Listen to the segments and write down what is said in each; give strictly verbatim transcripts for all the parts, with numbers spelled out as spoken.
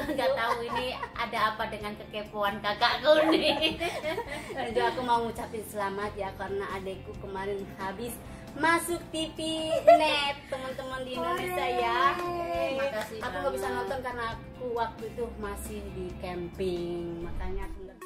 nggak tahu ini ada apa dengan kekepoan kakakku nih. Dan juga aku mau ngucapin selamat ya karena adekku kemarin habis masuk T V net teman-teman di Indonesia ya. Makasih Aku nggak bisa nonton karena aku waktu itu masih di camping, makanya aku nggak.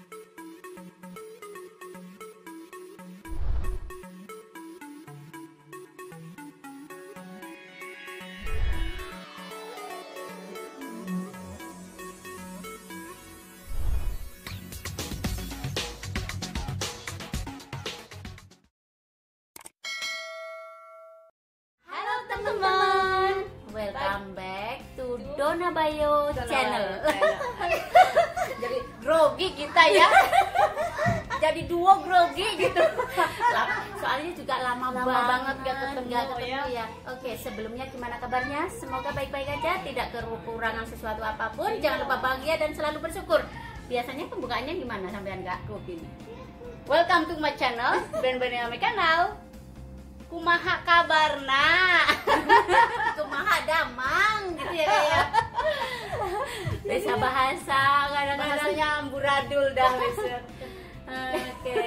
Teman-teman, welcome back to Dona Bayo channel. Jadi grogi kita ya. Jadi duo grogi gitu. Soalnya juga lama, Lama banget banget gak ketemu, nggak ketemu ya. ya. Oke, sebelumnya gimana kabarnya? Semoga baik-baik aja, tidak kekurangan sesuatu apapun. Jangan lupa bahagia dan selalu bersyukur. Biasanya pembukaannya gimana sampean Kak? Gini. Welcome to my channel, brand-brand my channel. Kumaha kabarna? Kumaha damang gitu ya kayak. Bisa bahasa kadang-kadang. Bahasanya amburadul dah besok. Oke.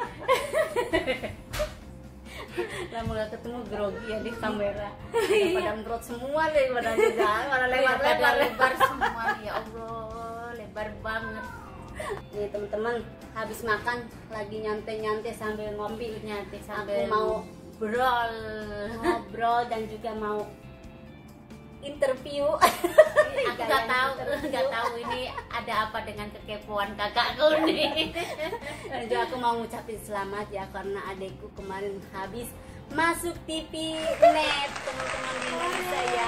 Lama gak ketemu grogi ya di kamera. Pada merot semua deh, pada jalan, pada lebar-lebar lebar semua ya Allah, lebar banget. Nih teman-teman, habis makan lagi nyantai-nyantai sambil ngopi. Nyantai Aku sambil mau ngobrol. ngobrol dan juga mau interview. Aku nggak tahu, nggak tahu ini ada apa dengan kekepoan kakakku nih. Dan juga aku mau ngucapin selamat ya karena adekku kemarin habis masuk T V net teman-teman di Indonesia ya.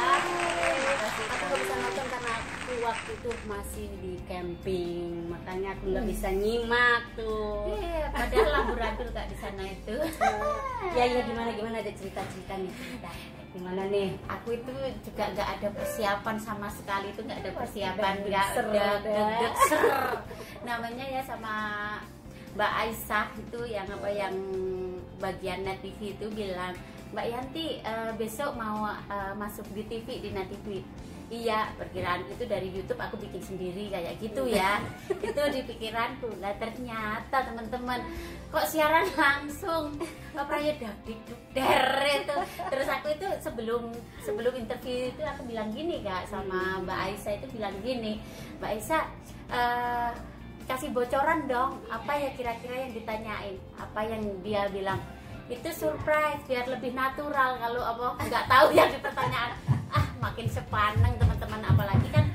Aku nggak bisa nonton karena aku waktu itu masih di camping, makanya aku nggak bisa nyimak tuh. Iya, padahal amburadul Kak di sana itu. Ya ya gimana gimana ada cerita-cerita nih. Cerita. Gimana nih? Aku itu juga nggak ada persiapan sama sekali, itu nggak ada persiapan, nggak Ser ada dah. gedeg ser. Namanya ya sama Mbak Aisyah itu yang apa yang bagian Net T V itu bilang, Mbak Yanti eh, besok mau eh, masuk di T V di Net T V. Iya, perkiraanku itu dari YouTube aku bikin sendiri kayak gitu ya. Itu di pikiranku. Lah ternyata teman-teman, kok siaran langsung apa ya dak-dik der itu. Terus aku itu sebelum sebelum interview itu aku bilang gini Kak sama Mbak Aisyah itu bilang gini, Mbak Aisyah eh, kasih bocoran dong apa ya kira-kira yang ditanyain, apa yang dia bilang. Itu surprise biar lebih natural, kalau apa nggak tahu yang di pertanyaan ah makin sepaneng teman-teman, apalagi kan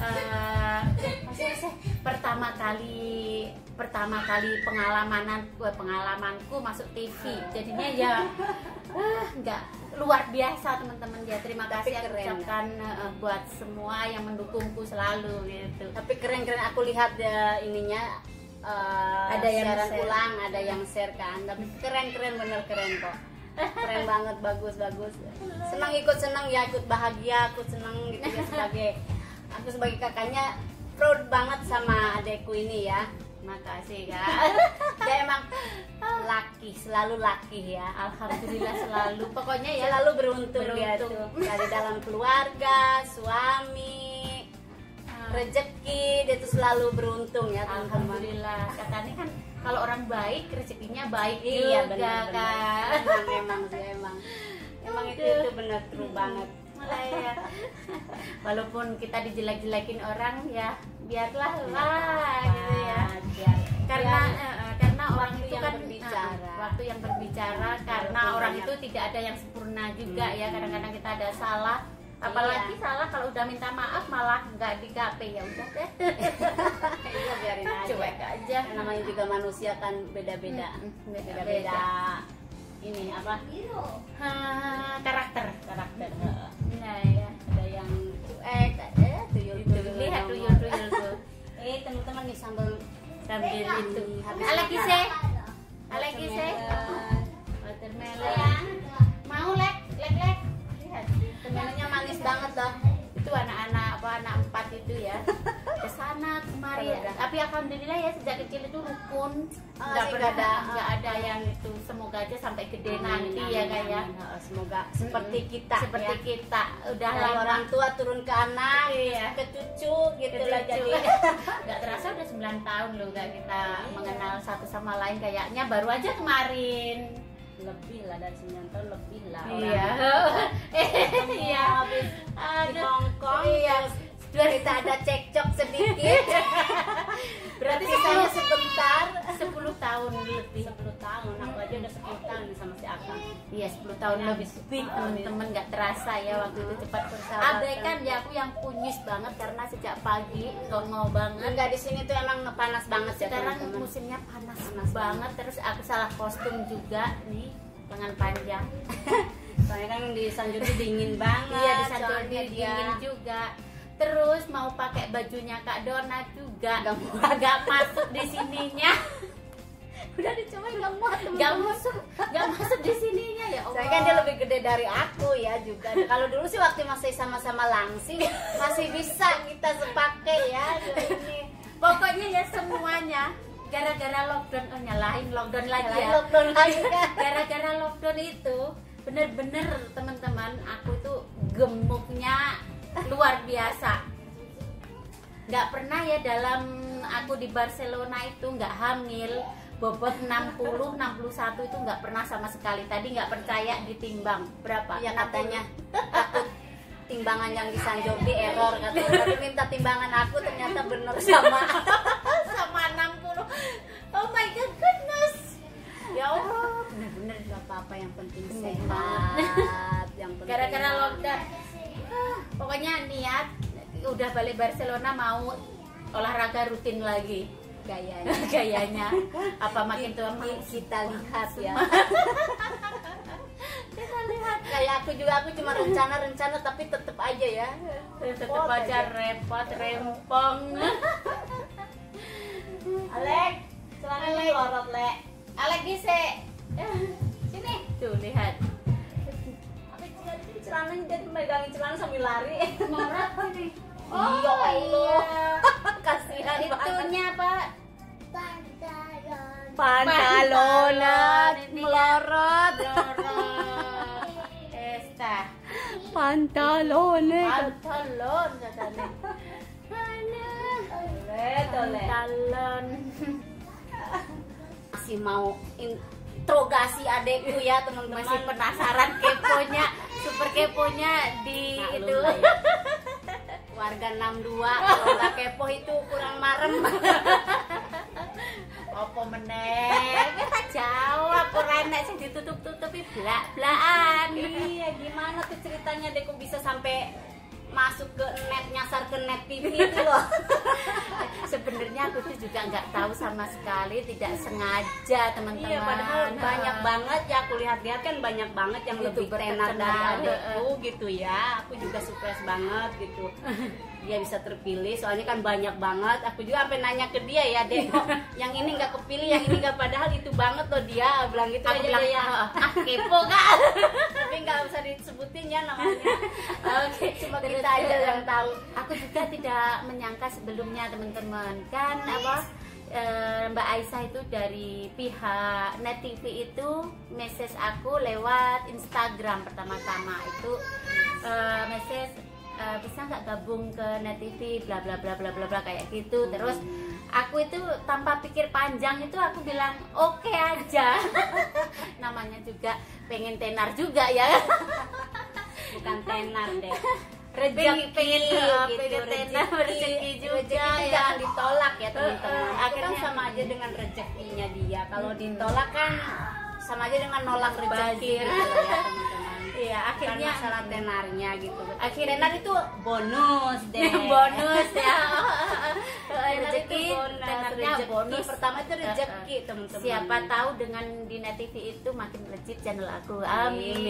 uh, pertama kali pertama kali pengalaman pengalamanku masuk T V, jadinya ya uh, nggak luar biasa teman-teman ya. Terima kasih aku ucapkan uh, buat semua yang mendukungku selalu gitu. Tapi keren-keren aku lihat ya ininya. Uh, Ada yang siaran share. ulang, ada yang share kan, tapi keren-keren bener keren kok, keren banget, bagus-bagus. Senang ikut senang ya, ikut bahagia, ikut senang gitu ya sebagai aku sebagai kakaknya proud banget sama adekku ini ya. Makasih Kak. Dia emang laki, selalu laki ya. Alhamdulillah selalu, pokoknya ya Selalu beruntung, dia beruntung. tuh dari dalam keluarga, suami, rezeki, dia tuh selalu beruntung ya teman-teman. Alhamdulillah. Katanya kan kalau orang baik rezekinya baik Iya juga benar-benar. Kak. Emang emang sih emang. Emang itu itu benar true banget. Malah ya. Walaupun kita dijelek-jelekin orang ya biarlah lah gitu ya. Biar, Karena biar eh, eh, karena orang waktu itu yang kan berbicara. eh, waktu yang berbicara, karena Walaupun orang banyak. itu tidak ada yang sempurna juga Hmm. ya. Kadang-kadang kita ada salah. Apalagi Iya. salah kalau udah minta maaf malah nggak di K P, ya udah deh. Iya, biarin aja. Cuek aja. Namanya juga manusia kan beda-beda. Mm-mm, Beda-beda. beda-beda. Ini apa? Ah, karakter karakter. Nah ya. Ada yang cuek, eh tuyul Itu tuyul. lihat tuyul-tuyul tuh. Eh teman-teman nih sambal Sambil itu. habis Alekise. makan. Alekise. Watermelon. Watermelon. Mau lek, lek lek. Lihat. Temennya manis banget dah. Itu anak-anak apa anak empat itu ya. Ke sana kemari. Udah. Apa Tapi alhamdulillah ya sejak kecil itu rukun, Ah, nggak sih, pernah nggak ada. nggak ada yang itu. Semoga aja sampai gede Amin, nanti amin, ya kayak amin. Ah, semoga seperti kita seperti ya. kita udah Dari lama orang tua turun ke anak, Iya. ke cucu gitu lah Cucu. jadi. Nggak terasa udah sembilan tahun loh nggak kita mengenal satu sama lain, kayaknya baru aja kemarin. Lebih lah dari sembilan tahun lebih lah. Iya. Ketemu Iya. habis di Aduh. Hongkong. Iya. Terus kita ada cekcok sedikit. Berarti Pisahnya sepuluh sebentar. sepuluh tahun lebih. sepuluh tahun, aku aja udah sepuluh tahun nih sama si Akang. Iya, sepuluh tahun Ya, lebih. habis- Teman-teman nggak terasa ya waktu itu cepat. Persahabatan. Abaikan ya aku yang kunyus banget karena sejak pagi gongo banget. Enggak, di sini tuh emang panas banget ya Sekarang teman-teman. musimnya panas, Panas banget. Terus aku salah kostum juga nih, lengan panjang. Soalnya kan di Sanjurdi dingin banget. Iya, di Sanjurdi soalnya dia. dingin juga. Terus mau pakai bajunya Kak Dona juga Nggak muat. nggak masuk di sininya. Udah dicoba nggak muat Nggak teman-teman. masuk, nggak masuk di sininya ya Allah. Saya kan dia lebih gede dari aku ya juga. Kalau dulu sih waktu masih sama-sama langsing masih bisa kita sepakai ya ini. Pokoknya ya semuanya gara-gara lockdown, oh nyalahin lockdown lagi Nyalahin ya. lockdown lagi kan. Gara-gara lockdown itu bener-bener teman-teman, aku tuh gemuknya luar biasa. Nggak pernah ya dalam aku di Barcelona itu nggak hamil, bobot enam puluh enam puluh satu itu nggak pernah sama sekali. Tadi nggak percaya ditimbang berapa? Ya katanya takut timbangan yang di Sanjurdi error katanya. Tapi minta timbangan aku ternyata bener sama. Sama enam puluh. Oh my god, goodness. Ya Allah, bener-bener Gak apa-apa, yang penting Sehat. sehat. Yang penting gara-gara lockdown. Ah, pokoknya niat udah balik Barcelona mau olahraga rutin lagi. gayanya. Gayanya apa makin tua Ki- kita lihat ya. kita lihat Kayak aku juga, aku cuma rencana-rencana tapi tetep aja ya. tetap Repot aja aja. repot rempong. Alek, celananya Alek. lorot, Lek. Alek bisa sini tuh lihat Apa celana- celananya jadi megangin celana sambil lari. ngorot ini. Oh, ya Allah. Kasihan banget. Itunya Pak Pantalonan Ini melorot. dorong esta Pantalonan. pantalon katanya. Tole, tole. Pantalon. Masih mau interogasi adekku ya teman-teman. Masih penasaran keponya, super keponya di Maklum itu. lah ya. Warga enam dua kalau nggak kepo itu kurang marem. Opo meneh? Kita jawab ora enek sing ditutup-tutupi blak-blakan. Iya, gimana tuh ceritanya deh kok bisa sampai masuk ke net, nyasar ke net T V itu loh. Sebenarnya aku tuh juga nggak tahu sama sekali, tidak sengaja teman-teman. Iya, padahal banyak banget ya, aku lihat-lihat kan banyak banget yang lebih YouTuber tenar dari terkenal, adekku gitu ya. Aku juga sukses banget gitu. Dia bisa terpilih, soalnya kan banyak banget. Aku juga sampai nanya ke dia ya, Dek, kok yang ini nggak kepilih, yang ini nggak, padahal itu banget loh dia. Bilang gitu Aku aja bilang, dia ya. ah kepo kan. Tapi nggak usah disebutin ya namanya. Oke, Cuma terus, kita aja eh, yang tahu. Aku juga tidak menyangka sebelumnya teman-teman kan apa eh, Mbak Aisyah itu dari pihak Net T V itu message aku lewat Instagram pertama-tama itu eh, message eh, bisa nggak gabung ke Net T V bla bla bla bla bla bla kayak gitu. Terus aku itu tanpa pikir panjang itu aku bilang oke aja. Namanya juga pengen tenar juga ya. Bukan tenar deh. Pengen- pengen, uh, pengen tenar, rezeki juga rezeki itu ya. jangan ditolak ya teman-teman. Uh, uh, Itu kan akhirnya- sama aja dengan rezekinya dia. Kalau Hmm. ditolak kan sama aja dengan nolak rezeki Bazir. gitu loh ya teman-teman. Iya, Bukan akhirnya masalah tenarnya gitu. Akhirnya- Tenar itu bonus deh. bonus ya. Tenar Rezeki itu bonus. tenarnya Rezeki. bonus. Pertama itu rezeki Uh, uh. teman-teman. Siapa tahu dengan di Net T V itu makin legit channel aku. Amin.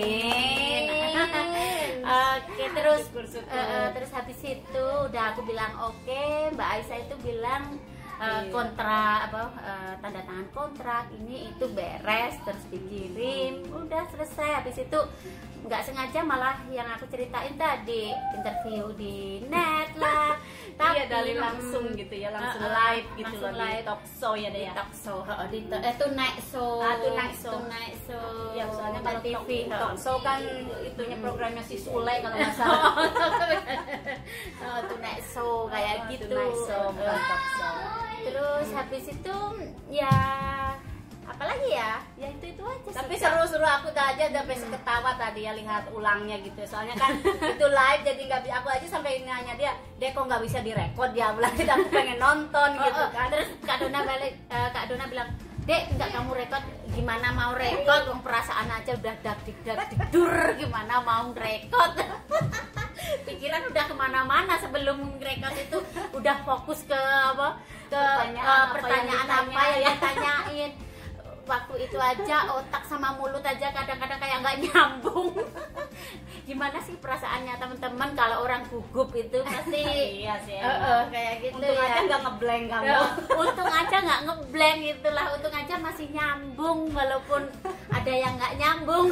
Amin. Oke, terus Syukur-syukur. uh, uh, terus habis itu udah aku bilang oke, Mbak Aisyah itu bilang uh, Iya. kontrak apa uh, tanda tangan kontrak ini itu beres terus dikirim udah selesai. Habis itu nggak sengaja malah yang aku ceritain tadi interview di net lah Tapi iya, dari langsung gitu ya, langsung uh, uh, live gitu langsung loh, di live. talk show ya deh di ya. talk show, heeh, di to- eh tonight show. Ah, tonight show. Tonight show. Ya soalnya kalau T V, talk, heeh. talk show kan itunya programnya si Sule kalau nggak salah. Oh, tonight show kayak Oh, gitu. tonight show, bukan Heeh. talk show. Terus habis itu ya apalagi ya? Ya itu itu aja. Tapi sih, Kak. seru-seru, aku tadi aja udah sampai ketawa tadi ya lihat ulangnya gitu. Soalnya kan itu live jadi nggak bi- aku aja sampai nanya dia, "Dek kok nggak bisa direkod ya?" Bilang kita aku pengen nonton Oh, gitu oh. kan. Terus Kak Dona balik, eh, Kak Dona bilang, "Dek, nggak kamu rekod, gimana mau rekod? Wong perasaan aja udah dak dik dak didur, gimana mau rekod?" Pikiran udah kemana-mana sebelum rekod itu udah fokus ke apa? Ke Pertanyaan eh, apa pertanyaan yang apa yang ditanyain. Waktu itu aja otak sama mulut aja kadang-kadang kayak nggak nyambung. Gimana sih perasaannya teman-teman kalau orang gugup itu pasti Iya sih. Eh, eh, kayak gitu. Untung ya. aja nggak ngeblank kamu. Ya, untung aja nggak ngeblank itulah, untung aja masih nyambung walaupun ada yang nggak nyambung.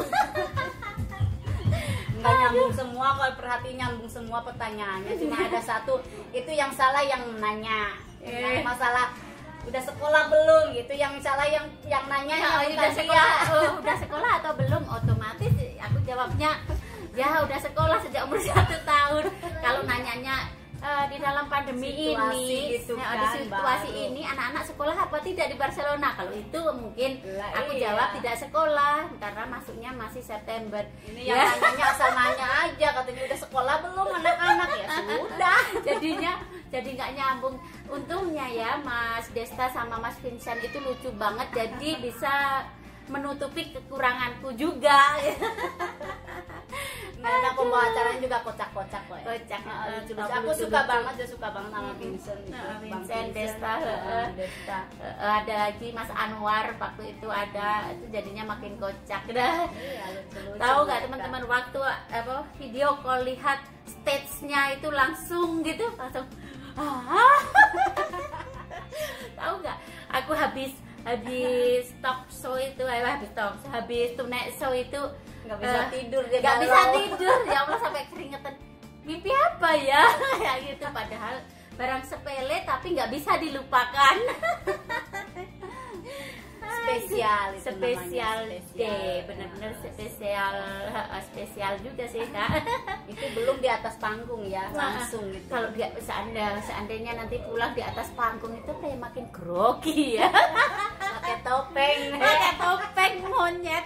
Nggak nyambung semua, kalau perhatiin nyambung semua pertanyaannya. Cuma ada satu, itu yang salah yang nanya. Eh. Yang masalah udah sekolah belum gitu, yang salah yang yang nanya Ya, yang udah bukan sekolah, dia. oh, udah sekolah atau belum? Otomatis aku jawabnya ya udah sekolah sejak umur satu tahun. Kalau nanyanya eh, di dalam pandemi Situasi ini, gitu ya, kan, di situasi baru. ini anak-anak sekolah apa tidak di Barcelona? Kalau itu mungkin Lah, aku iya. jawab tidak sekolah karena masuknya masih September. Ini yang Ya. nanyanya asal nanya aja, katanya udah sekolah belum anak-anak, ya sudah. Jadinya jadi nggak nyambung. Untungnya ya Mas Desta sama Mas Vincent itu lucu banget, jadi bisa menutupi kekuranganku juga. Karena pembawa acaranya juga kocak-kocak kok ya. Kocak, Ah, eh, lucu-lucu. lucu, Aku lucu, suka lucu. banget, dia suka banget sama Vincent. Nah, Bang Vincent, Desta, Ah, heeh. Desta. Eh, ada lagi Mas Anwar waktu itu ada, itu jadinya makin kocak dah. Iya, lucu-lucu Tahu nggak mereka. teman-teman waktu apa video call lihat stage-nya itu langsung gitu, langsung ah. Tahu nggak? Aku habis habis talk show itu, eh, habis talk show, habis tonight show itu Nggak bisa eh, tidur dia nggak bisa galau. tidur. Ya Allah sampai keringetan. Mimpi apa ya? Kayak gitu, padahal barang sepele tapi nggak bisa dilupakan. Spesial itu Spesial namanya, day, benar-benar spesial, eh, spesial juga sih Kak. Itu belum di atas panggung ya, Nah, langsung gitu. Kalau dia seandainya, seandainya nanti pulang di atas panggung itu kayak makin grogi ya. pakai topeng. Pakai topeng monyet.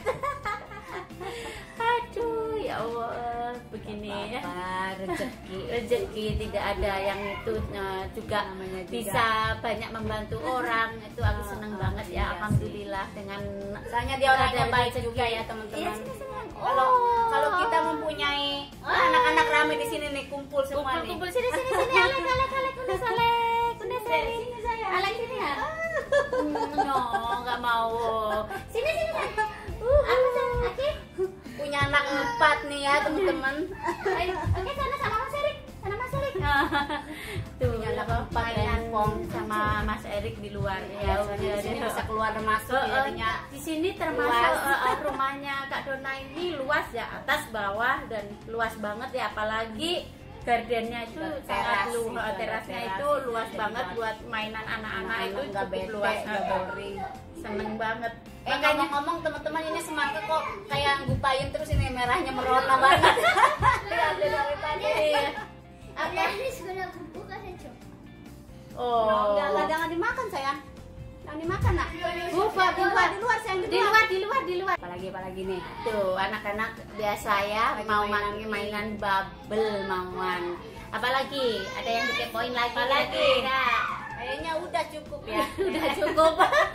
Aduh, ya Allah, begini ya. Apa, rezeki. Rezeki tidak ada yang itu eh, juga Namanya juga. bisa banyak membantu orang, itu aku seneng Ah, banget iya ya, alhamdulillah dengan Soalnya dia orangnya ada baik rezeki. juga ya Iya, teman-teman. sini, sini. Kalau Oh. kalau kita mempunyai ah, anak-anak rame di sini nih, kumpul semua nih. kumpul sini sini sini alek alek alek kuda salek kuda salek sini saya alek sini ya. Hmm, no nggak mau sini sini sayang. uh apa sayang oke Punya anak empat nih ya teman-teman. ayo oke sana sama Mas Erik sana Mas Erik. Tuh Punya anak apa, empat mainan handphone. sama Mas Erik di luar Ya, soalnya di sini bisa keluar dan masuk Oh, oh, jadinya. di sini termasuk luas. eh, eh, rumahnya Kak Dona ini luas ya, atas bawah dan luas banget ya, apalagi gardennya itu Teras sangat luas, itu, ada terasnya teras, itu luas jadi banget buat buat mainan anak-anak itu nggak cukup bete, luas. nggak Eh, boring. seneng banget. Eh Makanya ngomong-ngomong teman-teman, ini semangka kok kayak ngupain terus, ini merahnya merona banget. Lihat dari tadi. iya. Ada ini sudah buka saja. Oh, Enggak, enggak, jangan dimakan sayang. Jangan dimakan nak. Buka, Di luar, buka. di luar sayang, di luar, di luar, di luar. Apalagi apalagi nih. Tuh anak-anak biasa ya Lagi mau mainan mainan, ini. mainan bubble mauan. Apalagi ada yang dikepoin lagi? Apalagi? kira-kira? Kayaknya udah cukup ya. Udah cukup.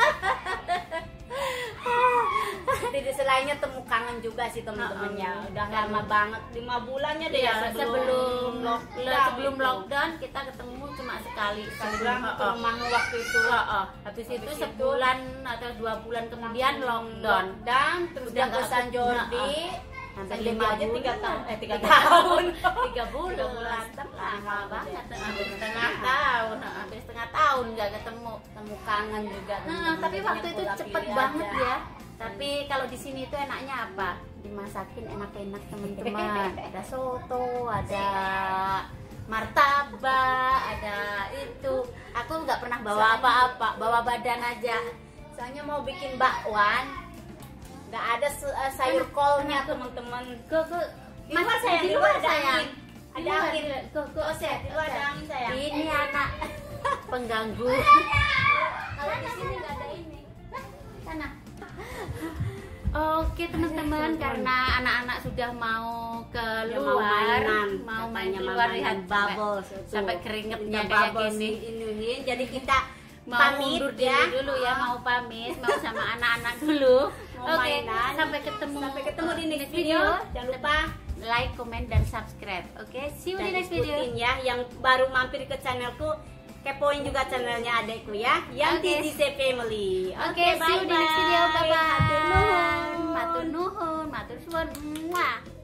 Tapi di selainnya temu kangen juga sih teman-teman ya. Uh-uh. Udah lama banget, lima bulannya deh Ya, ya sebelum lockdown. sebelum itu. lockdown kita ketemu cuma sekali. Sebulan ke Oh, oh. rumahmu waktu itu. Oh, oh. Habis itu Habis itu- sebulan atau dua bulan kemudian lockdown. Dan terus Udah udah ke nggak San ke- Jordi. Sampai Sampai lima aja bulan. tiga tahun, eh tiga Tiga tahun. Tiga bulan. Tiga bulan. Lama banget. Hampir setengah tahun. Hampir setengah tahun nggak ketemu. Temu kangen juga. Nah, teman-teman. tapi Jadinya waktu itu pola cepet pilih banget aja. ya. Tapi kalau di sini itu enaknya apa? Dimasakin enak-enak teman-teman. Ada soto, ada martabak, ada aku nggak pernah bawa apa-apa, bawa badan aja. Soalnya mau bikin bakwan, nggak ada uh, sayur kolnya teman-teman. Ke ke Di luar sayang, di luar sayang. Di Ada luar, angin. ke ke Oh, saya, di luar ada angin sayang. Ini anak pengganggu. Kalau di sini nggak ada ini. Sana. Oke teman-teman, karena anak-anak sudah mau Dia keluar, mau mainan, mau main katanya keluar, mainan lihat bubbles sampai, itu. sampai keringetnya Minta kayak bubbles gini. diinuin. Jadi kita Mau pamit mundur ya. diri dulu ya, mau pamit, mau sama anak-anak dulu. Mau Oke, mainan. sampai ketemu. Sampai ketemu di next next video. Jangan lupa like, comment, dan subscribe. Oke, see you di dan next video. ikutin ya. Yang baru mampir ke channelku, kepoin juga channelnya adekku ya, yang Oke. di D C Family. Oke, see you di next video. Bye bye. Hatur nuhun. Matur nuhun, matur suwun. Muah.